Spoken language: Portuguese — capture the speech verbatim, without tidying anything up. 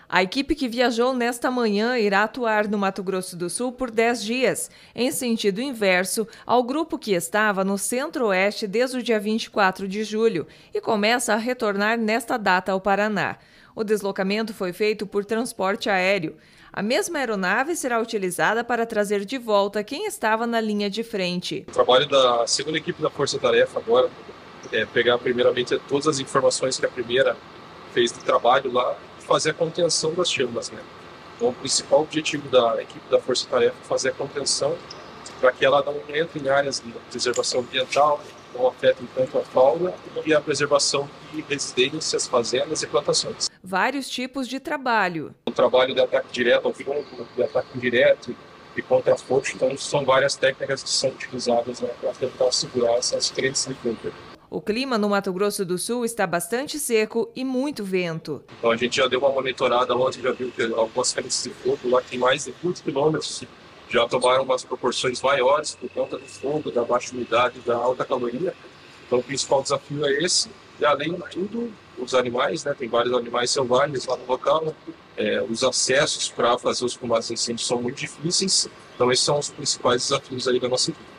A equipe que viajou nesta manhã irá atuar no Mato Grosso do Sul por dez dias, em sentido inverso ao grupo que estava no Centro-Oeste desde o dia vinte e quatro de julho e começa a retornar nesta data ao Paraná. O deslocamento foi feito por transporte aéreo. A mesma aeronave será utilizada para trazer de volta quem estava na linha de frente. O trabalho da segunda equipe da Força Tarefa agora é pegar primeiramente todas as informações que a primeira fez de trabalho lá, fazer a contenção das chamas, né? Então, o principal objetivo da equipe da Força Tarefa é fazer a contenção para que ela não entre em áreas de preservação ambiental, não afetem tanto a fauna e a preservação de residências, fazendas e plantações. Vários tipos de trabalho. O trabalho de ataque direto ao fogo, de ataque indireto e contra-fogo, então são várias técnicas que são utilizadas, né, para tentar segurar essas frentes de fogo. O clima no Mato Grosso do Sul está bastante seco e muito vento. Então a gente já deu uma monitorada ontem, já viu que algumas frentes de fogo lá tem mais de vinte quilômetros, já tomaram umas proporções maiores por conta do fogo, da baixa umidade, da alta caloria. Então o principal desafio é esse. E além de tudo, os animais, né, tem vários animais selvagens lá no local, é, os acessos para fazer os combates de incêndio são muito difíceis. Então esses são os principais desafios aí da nossa equipe.